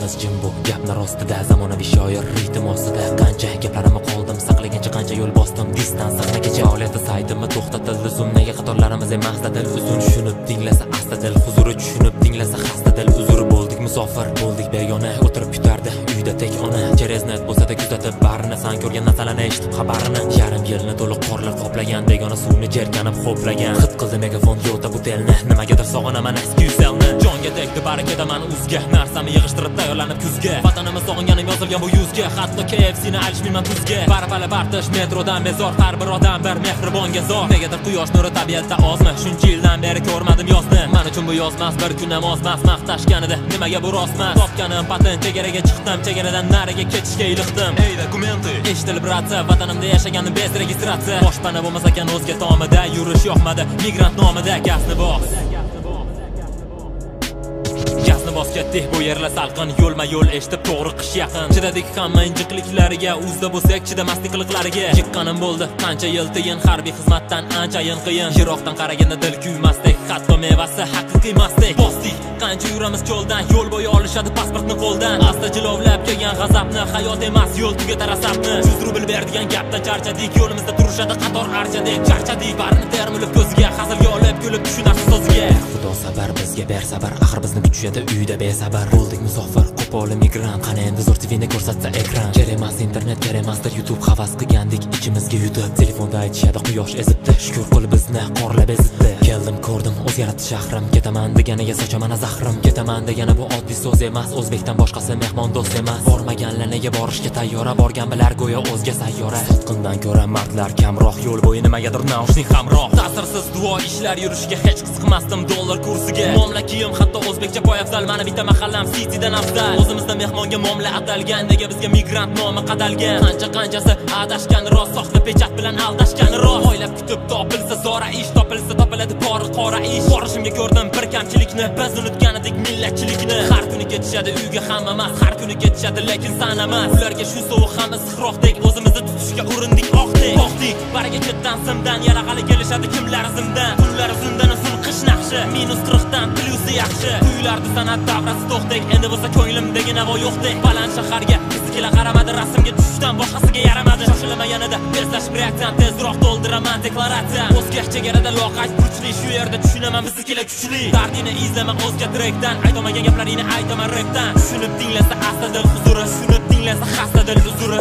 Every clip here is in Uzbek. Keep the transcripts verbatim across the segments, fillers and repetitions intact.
yolg'iz jim bu gapni rostida, zamonaviy shoir ritm ostida. Qancha gaplarimni qoldim saqlagancha, qancha yo'l bosdim distans saqla kecha. Faoliyati saytimni to'xtatildi zoom, nega qatorlarimiz emas dil uzun. Tushunib tinglasa asta dil huzuri, tushunib tinglasa xasta dil uzr. Bo'ldik musofir, bo'ldik begona, o'tirib kutardi uyda tek ona. Chereznat bo'lsa-da kuzatib barini, san ko'rgan narsalarni eshitib xabarini. Yarim yilni to'liq qorlar qoplagan, begona suvni jerkanib xo'plagan. Xit qildi megafon yo'ta bu telni, nimagadir sog'inaman eski uselni. Jonga tegdi barakaman uzga, narsani yig'ishtirib tayyorlanib kuzga. Vatanimiz sog'inganim yozilgan bu yuzga, hatto K F C'ni alishmayman tuzga. Barabala bartish metrodan bezor, har bir odam bir mehribonga zor. Negadir quyosh nuri tabiatda ozmi, shuncha yildan beri ko'rmadim yozni. Men uchun bu yozmas bir kun ham ozmas, maqtashganida nimaga bu rostmas. Topganim patent, chegaraga chiqdim, chegaradan nariga ketishga iliqdim. Ey dokumenti eshitilib ratsa, vatanimda yashaganim bez registratsiya. Boshpana bo'lmas ekan o'zga tomida, yurish yoqmadi migrant nomida. Gazni bos, gazni bos ketdik bu yerlar salqin, yo'lma yo'l eshitib to'g'ri qish yaqin. Chidadik hamma injiqliklariga, uzda bo'lsak chidamaslik qiliqlariga. Yiqqanim bo'ldi qancha yil tiyin, harbiy xizmatdan anchayin qiyin. Yiroqdan qaraganda dil kuymasdik, hatto mevasi haqiqiy masdik. Bosdik qancha yuramiz cho'ldan, yo'l bo'yi olishadi pasportni qo'ldan. Asta jilovlab kelgan g'azabni, hayot emas yo'l tugatar asabni. yuz rubl berdigan gapdan charchadik, yo'limizda turishadi qator archadek. Charchadik barini termilib ko'ziga, hazilga olib kulib tushunarsiz so'ziga. Xudo sabar bizga ber sabr, axir bizni kuchaydi uyda besabar. Bo'ldik musofir, qo'pol migrant, qani endi zo'r T V'ni ko'rsatsa ekran. Kerak emas internet, kerak emasdir YouTube, havas qilgandik ichimizga yutib. Telefonda aytishadi quyosh ezibdi, shukur qil bizni qorlab ezibdi. Keldim ko'rdim o'zgardi shahrim, ketaman deganiga sochaman zahrim. Ketaman degani bu oddiy so'z emas, o'zbekdan boshqasi mehmon do'st emas. Bormaganlar nega borishga tayyora, borgan bilar go'yo o'zga sayyora. Sotqindan ko'ra mardlar kamroq, yo'l bo'yi nimagadir naushnik hamroh. Ta'sirsiz duo ishlar yurishiga hech qiziqmasdim dollar kursiga. Muomala kiyim hatto o'zbekcha poyafzal, mana bitta mahallam Citydan afzal. O'zimizda mehmonga muomala atalgan, nega bizga migrant nomi qadalgan. Qancha qanchasi adashgan rost, soxta pechat bilan aldashgan rost. Oylab kutib topilsa zora ish, topilsa topiladi pori qora ish. Borishimga ko'rdim bir kamchilikni, biz unutgan edik millatchilikni. Har kuni ketishadi uyga hamma emas, har kuni ketishadi lekin san emas. Ularga shu sovuq hamma sixroqdek, o'zimizni tutishga urindik oqdek. Oqdik bariga ketdan simdan, yarag'ali kelishadi kimlar zimdan. Kunlar zindan usul qish naqshi, minus qirq dan plyusi yaxshi. Tuyulardi san'at davrasi to'xtek, endi bo'lsa ko'nglimdagi navo yo'qdek. Baland shaharga bizga qaramadi, rasmga tushishdan boshqasiga yaramadi. Shoshilma yanada, tezlashib reaksiyan, tezroq to'ldiraman deklaratsiya. O'zga chegarada loqayd kuchli, shu yerda tushunaman biznikilar kuchli. Dardini izlama o'zga trekdan, aytolmagan gaplaringni aytaman rapdan. Tushunib tinglasa asta dil huzuri, tushunib tinglasa xasta dil uzuri.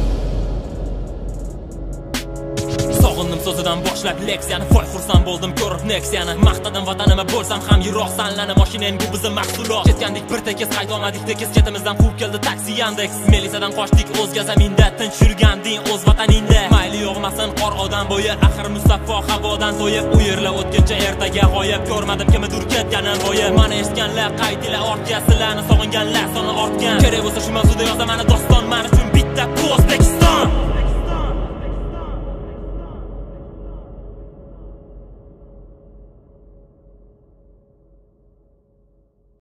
Sog'indim so'zidan boshlab leksiyani, voy xursand bo'ldim ko'rib Nexia'ni. Maqtadim vatanimga bo'lsam ham yiroq sanlani, mashinang bu bizning mahsulot. Ketgandik bir tekis, qaytolmadik tekis, ketimizdan quvib keldi taksi Yandex. Melisadan qochdik o'zga zaminda, tinch yurganding o'z vataningda. Mayli yo'g'masin qor odam bo'yi, axir musaffo havodan to'yib. U yerlar o'tguncha ertaga g'oyib, ko'rmadim kimnidir ketganin bo'yi. Mana eshitganlar qaytdilar ortga, sizlarni sog'inganlar soni ortgan. Kerak bo'lsa shu mavzuda yozaman doston, men uchun